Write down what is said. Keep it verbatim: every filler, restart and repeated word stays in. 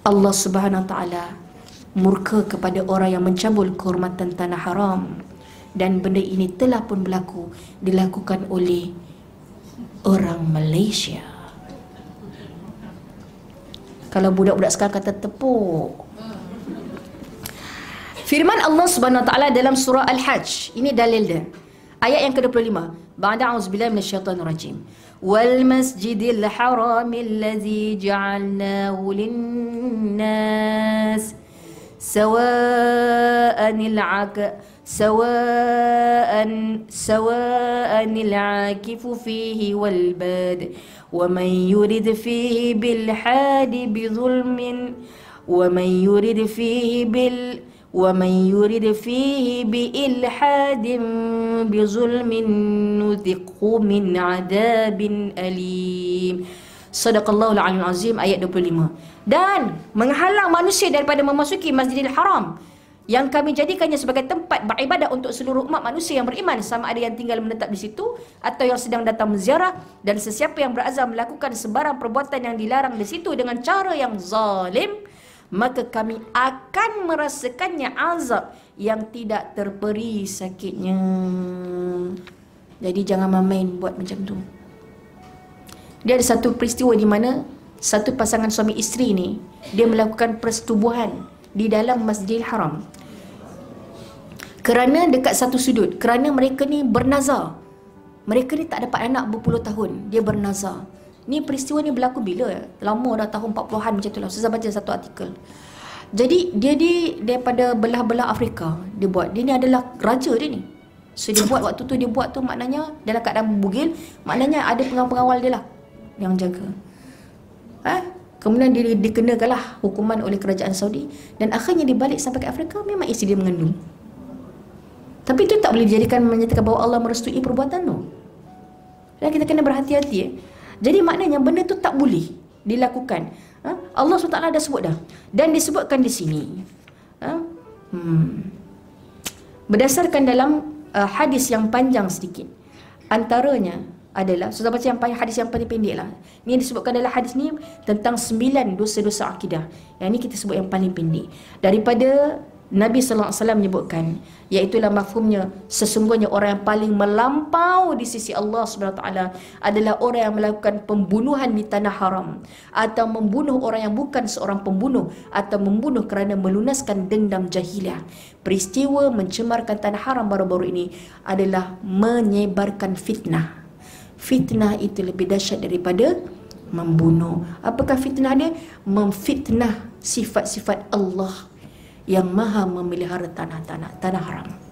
Allah Subhanahu Wa Taala murka kepada orang yang mencabul kehormatan tanah haram, dan benda ini telah pun berlaku, dilakukan oleh orang Malaysia. Kalau budak-budak sekarang kata tepuk. Firman Allah Subhanahu Wa Taala dalam surah Al-Hajj, ini dalil dia. Ayat yang ke dua puluh lima. Ba'da a'udzubillahi minasyaitonir rajim. Wal masjidil haramil ladzi ja'alnahu lin-nas sawa'anil 'aq sawa'an sawa'anil 'akifu fihi wal bad wa man yurid fihi bil hadi bi zulmin wa man yurid fihi bil وَمَنْ يُرِدْ فِيهِ بِإِلْحَادٍ بِظُلْمٍ نُذِقْهُ مِنْ عَذَابٍ أَلِيمٍ. Sadaqallahul Aliyyul Azim, ayat dua puluh lima. Dan menghalang manusia daripada memasuki Masjidil Haram yang kami jadikannya sebagai tempat beribadah untuk seluruh umat manusia yang beriman, sama ada yang tinggal menetap di situ atau yang sedang datang menziarah, dan sesiapa yang berazam melakukan sebarang perbuatan yang dilarang di situ dengan cara yang zalim, maka kami akan merasakannya azab yang tidak terperi sakitnya. Jadi jangan main buat macam tu. Dia ada satu peristiwa di mana satu pasangan suami isteri ni, dia melakukan persetubuhan di dalam Masjidil Haram. Kerana dekat satu sudut, kerana mereka ni bernazar. Mereka ni tak dapat anak berpuluh tahun, dia bernazar. Ni peristiwa ni berlaku bila? Lama dah, tahun empat puluhan macam tu lah. Saya baca satu artikel. Jadi dia di daripada belah-belah Afrika dia buat. Dia ni adalah raja dia ni. So dia buat waktu tu, dia buat tu maknanya dalam keadaan bugil, maknanya ada pengawal-pengawal dia lah yang jaga. Ha? Kemudian dia dikenakanlah hukuman oleh kerajaan Saudi, dan akhirnya dia balik sampai ke Afrika, memang isteri dia mengandung. Tapi itu tak boleh dijadikan menyatakan bahawa Allah merestui perbuatan tu. Dan kita kena berhati-hati eh. Jadi maknanya benda tu tak boleh dilakukan. Ha? Allah subhanahu wa taala dah sebut dah. Dan disebutkan di sini. Ha? Hmm. Berdasarkan dalam uh, hadis yang panjang sedikit. Antaranya adalah, sudah baca yang panjang, hadis yang paling pendek lah. Ni disebutkan dalam hadis ni tentang sembilan dosa-dosa akidah. Yang ni kita sebut yang paling pendek. Daripada Nabi sallallahu alaihi wasallam menyebutkan, iaitulah mafhumnya, sesungguhnya orang yang paling melampau di sisi Allah subhanahu wa taala adalah orang yang melakukan pembunuhan di tanah haram, atau membunuh orang yang bukan seorang pembunuh, atau membunuh kerana melunaskan dendam jahiliah. Peristiwa mencemarkan tanah haram baru-baru ini adalah menyebarkan fitnah. Fitnah itu lebih dahsyat daripada membunuh. Apakah fitnah dia? Memfitnah sifat-sifat Allah yang maha memelihara tanah-tanah tanah haram.